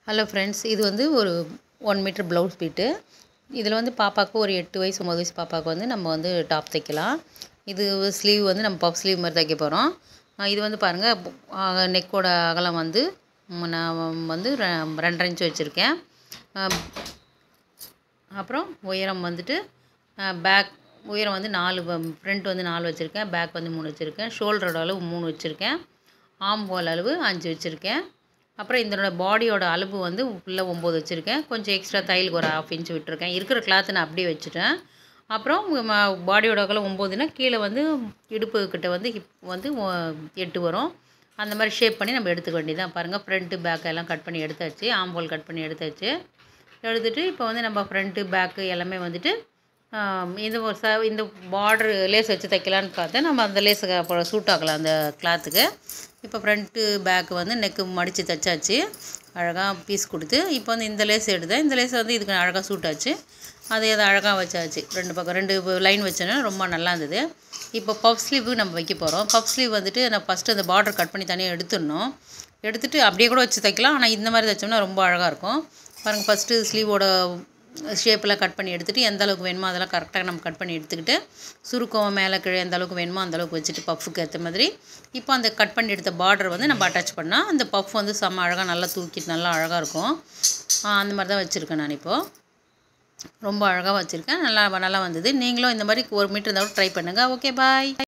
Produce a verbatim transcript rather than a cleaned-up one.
Hello friends, இது வந்து ஒரு ஒன் மீட்டர் ப்ளவுஸ் பீட்டு. இதில் வந்து பாப்பாவுக்கு ஒரு எட்டு வயசு ஒம்பது வயசு பாப்பாவுக்கு வந்து நம்ம வந்து டாப் தைக்கலாம். இது ஸ்லீவ் வந்து நம்ம பஃப் ஸ்லீவ் மாதிரி தைக்க போகிறோம். இது வந்து பாருங்கள், நெக்கோட அகலம் வந்து நான் வந்து ரெண்டரை இன்ச்சு வச்சுருக்கேன். அப்புறம் உயரம் வந்துட்டு பேக் உயரம் வந்து நாலு, ஃப்ரண்ட் வந்து நாலு வச்சுருக்கேன், பேக் வந்து மூணு வச்சுருக்கேன், ஷோல்டரோட அளவு மூணு வச்சுருக்கேன், ஆம் ஹோல் அளவு அஞ்சு வச்சுருக்கேன். அப்புறம் இதனோட பாடியோட அளவு வந்து ஃபுல்லாக ஒம்பது வச்சுருக்கேன். கொஞ்சம் எக்ஸ்ட்ரா தையலுக்கு ஒரு ஹாஃப் இன்ச் விட்டுருக்கேன். இருக்கிற கிளாத்தை நான் அப்படியே வச்சுட்டேன். அப்புறம் பாடியோட அகலம் ஒம்போதுன்னா கீழே வந்து இடுப்பு கிட்ட வந்து ஹிப் வந்து எட்டு வரும். அந்த மாதிரி ஷேப் பண்ணி நம்ம எடுத்துக்க வேண்டியதான். பாருங்கள், ஃப்ரண்ட்டு பேக் எல்லாம் கட் பண்ணி எடுத்தாச்சு, ஆம் ஹோல் கட் பண்ணி எடுத்தாச்சு. எடுத்துகிட்டு இப்போ வந்து நம்ம ஃப்ரண்ட்டு பேக்கு எல்லாமே வந்துட்டு இந்த ஒரு ச இந்த பார்டர் லேஸ் வச்சு தைக்கலான்னு பார்த்தேன். நம்ம அந்த லேஸுக்கு அப்புறம் சூட் ஆகலாம் அந்த கிளாத்துக்கு. இப்போ ஃப்ரண்ட்டு பேக்கு வந்து நெக்கு மடித்து தைச்சாச்சு, அழகாக பீஸ் கொடுத்து. இப்போ வந்து இந்த லேஸ் எடுத்தேன். இந்த லேஸ் வந்து இதுக்கு அழகாக சூட் ஆச்சு. அதை அதை அழகாக வச்சாச்சு. ரெண்டு பக்கம் ரெண்டு லைன் வச்சோன்னா ரொம்ப நல்லா இருந்தது. இப்போ பஃப் ஸ்லீவ் நம்ம வைக்க போகிறோம். பஃப் ஸ்லீவ் வந்துட்டு நான் ஃபஸ்ட்டு அந்த பார்டர் கட் பண்ணி தனியாக எடுத்துடணும். எடுத்துகிட்டு அப்படியே கூட வச்சு தைக்கலாம். ஆனால் இந்த மாதிரி தைச்சோம்னா ரொம்ப அழகாக இருக்கும். பாருங்கள், ஃபஸ்ட்டு ஸ்லீவோட ஷேப்பெல்லாம் கட் பண்ணி எடுத்துகிட்டு எந்த அளவுக்கு வேணுமோ அதெல்லாம் கரெக்டாக நம்ம கட் பண்ணி எடுத்துக்கிட்டு சுருக்கம் மேலே கீழே எந்த அளவுக்கு வேணுமோ அந்தளவுக்கு வச்சுட்டு பஃப்புக்கு ஏற்ற மாதிரி இப்போ அந்த கட் பண்ணி எடுத்த பார்டர் வந்து நம்ம அட்டாச் பண்ணால் அந்த பஃப் வந்து செம்ம அழகாக நல்லா தூக்கிட்டு நல்லா அழகாக இருக்கும். அந்த மாதிரி தான் வச்சுருக்கேன் நான். இப்போது ரொம்ப அழகாக வச்சுருக்கேன். நல்லா நல்லா வந்தது. நீங்களும் இந்த மாதிரி ஒரு மீட்டர் இருந்தாலும் ட்ரை பண்ணுங்கள். ஓகே, பாய்.